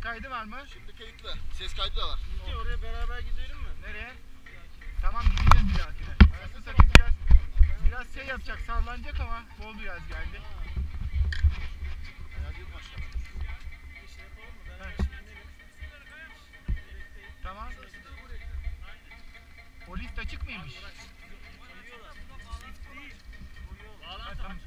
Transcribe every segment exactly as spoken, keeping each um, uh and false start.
kaydı var mı? Şimdi kayıtlı. Ses kaydı da var. Peki oraya beraber gidelim mi? Nereye? Tamam gideceğiz bir dahakine. Arasını satayım biraz, biraz şey yapacak, sallanacak ama bol biraz geldi. Ayağı bir başlayalım. Bir şey yapalım mı? Beraber şimdi inelim. Tamam. O lift açık mıymış? Koyuyorlar. Lift değil. Koyuyorlar. Ha, tamam.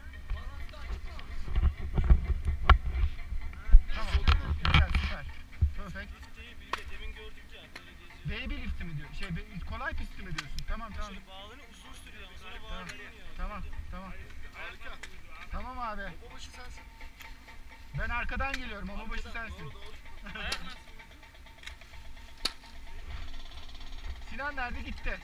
Tamam. Güzel, süper. Perfect. Lift değil. Bilge demin gördük ya. Böyle geziyor. Baby lifti mi diyor? Şey, be- kolay pisti mi diyorsun? Tamam tamam. Şey bağlanıyor uzun sürüyor ama sonra Tamam. bağlanıyor. Tamam, tamam. Harika. Tamam abi. Baba başı sensin. Ben arkadan geliyorum ama başı sensin. Doğru doğru. Sinan nerede? Gitti.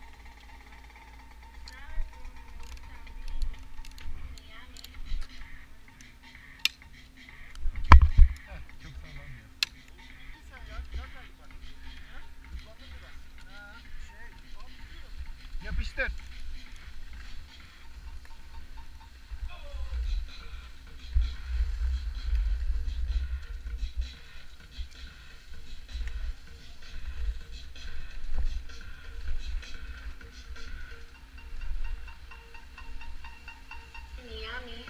Heh, çok sallanmıyor. Sen ya. Biraz kaydı bak. Hızlandın biraz. Ha, şey. Tamam gidiyorum. Yapıştır. Miami.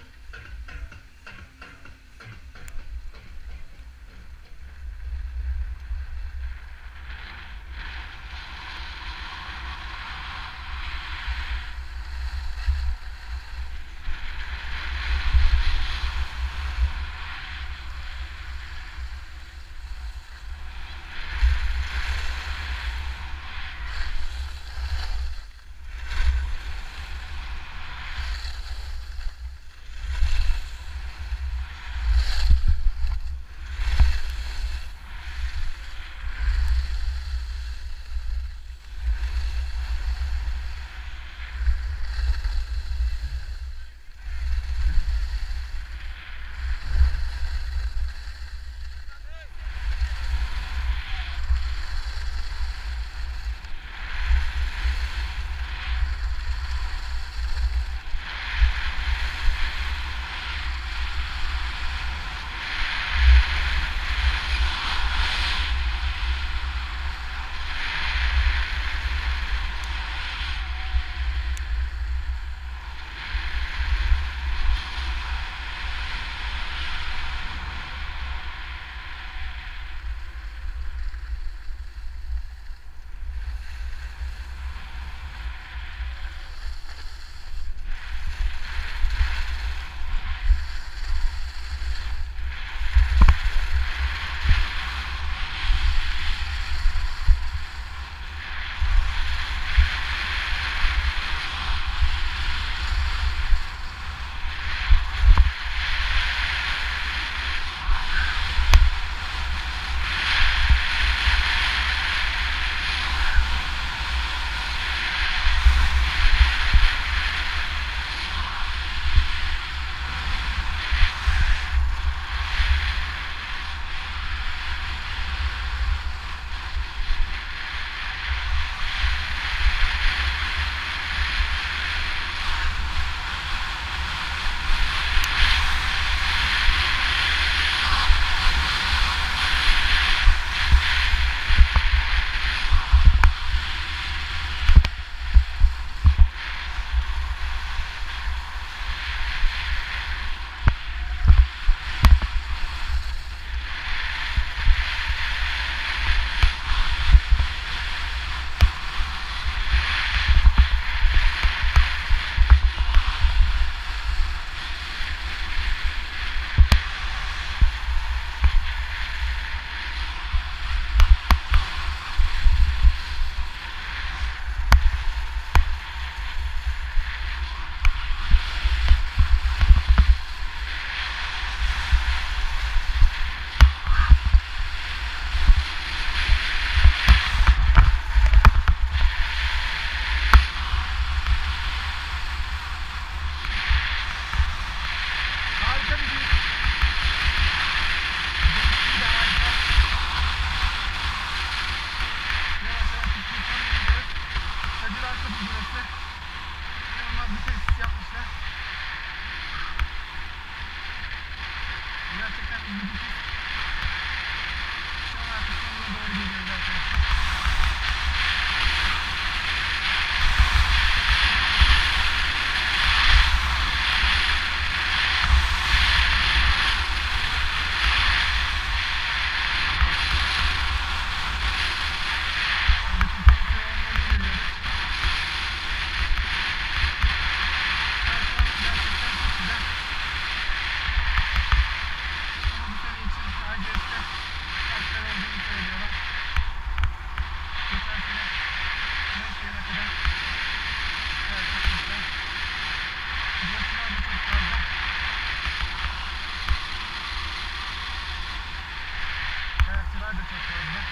da çok fazla.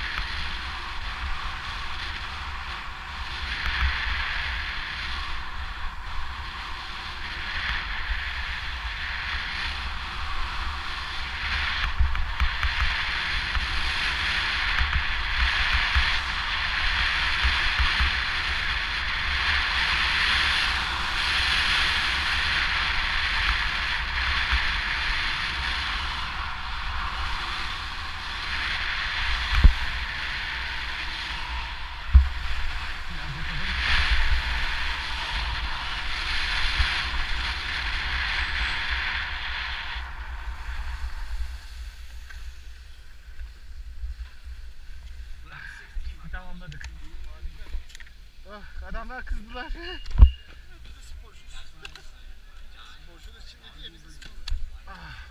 Tamamladık. Oh, adamlar kızdılar. Biz de sporcuyuz. Sporcular için ne diye biz de sporcuyuz. Ah.